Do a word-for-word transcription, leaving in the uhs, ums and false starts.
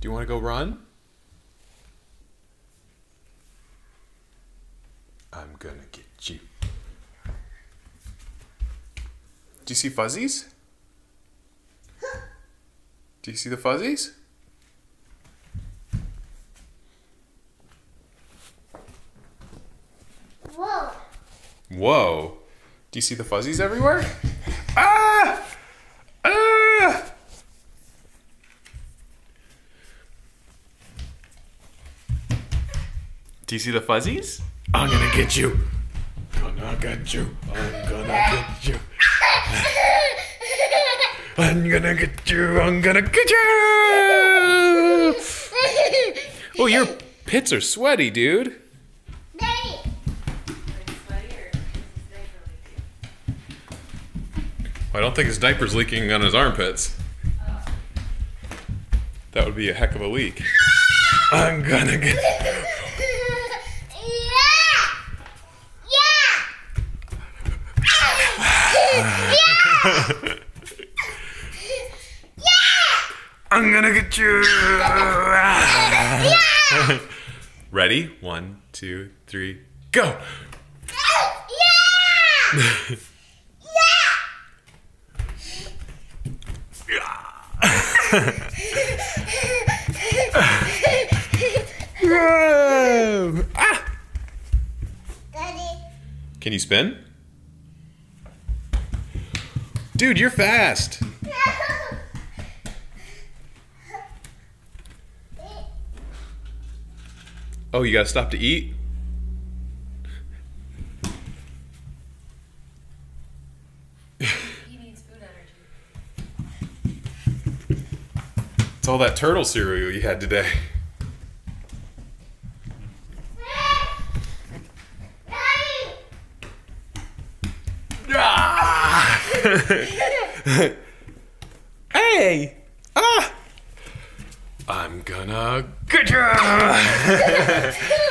Do you want to go run? I'm gonna get you. Do you see fuzzies? Do you see the fuzzies? Whoa. Whoa. Do you see the fuzzies everywhere? Ah! Ah! Do you see the fuzzies? I'm gonna get you. Gonna get you. I'm gonna get you. I'm gonna get you. I'm gonna get you. Oh, your pits are sweaty, dude. I don't think his diaper's leaking on his armpits. That would be a heck of a leak. I'm gonna get... I'm gonna get you! Ready? One, two, three, go! Whoa! Ah! Daddy. Can you spin? Dude, you're fast. Oh, you gotta stop to eat? He needs food energy. It's all that turtle cereal you had today. Ah! Hey! Ah! I'm gonna get you!